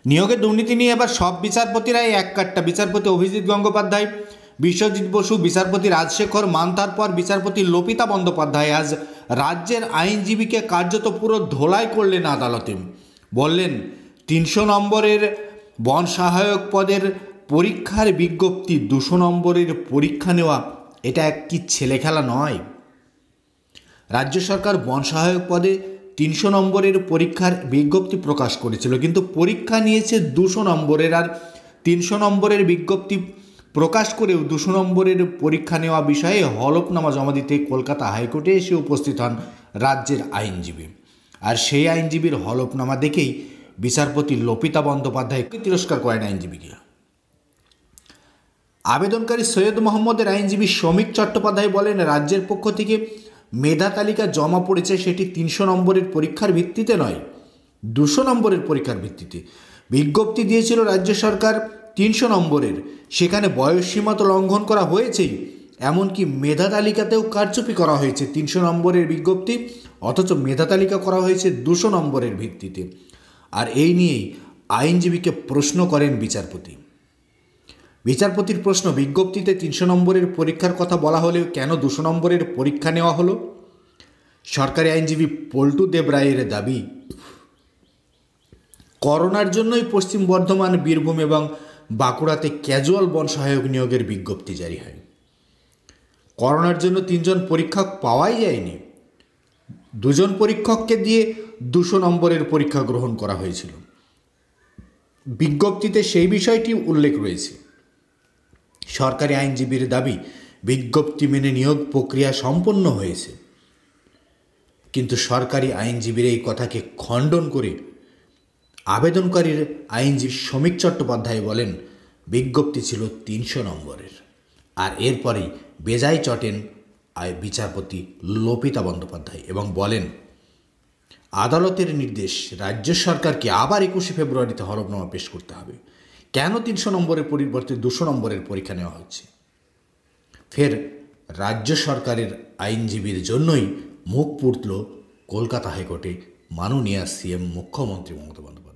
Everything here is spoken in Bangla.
নিয়োগের দুর্নীতি নিয়ে এবার সব বিচারপতিরাই এক কাট্টা। বিচারপতি অভিজিৎ গঙ্গোপাধ্যায়, বিশ্বজিৎ বসু, বিচারপতি রাজশেখর মান্থার পর বিচারপতি লোপিতা বন্দ্যোপাধ্যায় আজ রাজ্যের আইনজীবীকে কার্যত পুরো ধোলাই করলেন আদালতে। বললেন 300 নম্বরের বন সহায়ক পদের পরীক্ষার বিজ্ঞপ্তি, 200 নম্বরের পরীক্ষা নেওয়া এটা কি ছেলে খেলা নয়? রাজ্য সরকার বন সহায়ক পদে 300 নম্বরের পরীক্ষার বিজ্ঞপ্তি প্রকাশ করেছিল, কিন্তু পরীক্ষা নিয়েছে 200 নম্বরের। আর 300 নম্বরের বিজ্ঞপ্তি প্রকাশ করেও 200 নম্বরের পরীক্ষা নেওয়া বিষয়ে হলফনামা জমা দিতে কলকাতা হাইকোর্টে এসে উপস্থিত হন রাজ্যের আইনজীবী। আর সেই আইনজীবীর হলফনামা দেখেই বিচারপতি লোপিতা বন্দ্যোপাধ্যায়কে তিরস্কার করেন আইনজীবীকে। আবেদনকারী সৈয়দ মোহাম্মদের আইনজীবী শ্রমিক চট্টোপাধ্যায় বলেন, রাজ্যের পক্ষ থেকে মেধা তালিকা জমা পড়েছে, সেটি 300 নম্বরের পরীক্ষার ভিত্তিতে নয়, 200 নম্বরের পরীক্ষার ভিত্তিতে। বিজ্ঞপ্তি দিয়েছিল রাজ্য সরকার 300 নম্বরের, সেখানে বয়সসীমা তো লঙ্ঘন করা হয়েছেই, এমনকি মেধা তালিকাতেও কারচুপি করা হয়েছে। 300 নম্বরের বিজ্ঞপ্তি, অথচ মেধা তালিকা করা হয়েছে 200 নম্বরের ভিত্তিতে। আর এই নিয়েই আইনজীবীকে প্রশ্ন করেন বিচারপতি। বিচারপতির প্রশ্ন, বিজ্ঞপ্তিতে 300 নম্বরের পরীক্ষার কথা বলা হলেও কেন 200 নম্বরের পরীক্ষা নেওয়া হলো? সরকারি আইনজীবী পল্টু দেব রায়ের দাবি, করোনার জন্যই পশ্চিম বর্ধমান, বীরভূম এবং বাঁকুড়াতে ক্যাজুয়াল বন সহায়ক নিয়োগের বিজ্ঞপ্তি জারি হয়। করোনার জন্য 3 জন পরীক্ষক পাওয়াই যায়নি, 2 জন পরীক্ষককে দিয়ে 200 নম্বরের পরীক্ষা গ্রহণ করা হয়েছিল। বিজ্ঞপ্তিতে সেই বিষয়টি উল্লেখ রয়েছে। সরকারি আইনজীবীর দাবি, বিজ্ঞপ্তি মেনে নিয়োগ প্রক্রিয়া সম্পন্ন হয়েছে, কিন্তু সরকারি আইনজীবীর এই কথাকে খণ্ডন করে আবেদনকারীর আইনজীবী শ্রমিক চট্টোপাধ্যায় বলেন, বিজ্ঞপ্তি ছিল 300 নম্বরের। আর এরপরেই বেজায় চটেন বিচারপতি লোপিতা বন্দ্যোপাধ্যায় এবং বলেন, আদালতের নির্দেশ, রাজ্য সরকারকে আবার 21শে ফেব্রুয়ারিতে হলফনামা পেশ করতে হবে। কেন 300 নম্বরের পরিবর্তে 200 নম্বরের পরীক্ষা নেওয়া হচ্ছে? ফের রাজ্য সরকারের আইনজীবীর জন্যই মুখ পুড়ল কলকাতা হাইকোর্টে মাননীয় সিএম মুখ্যমন্ত্রী মমতা বন্দ্যোপাধ্যায়।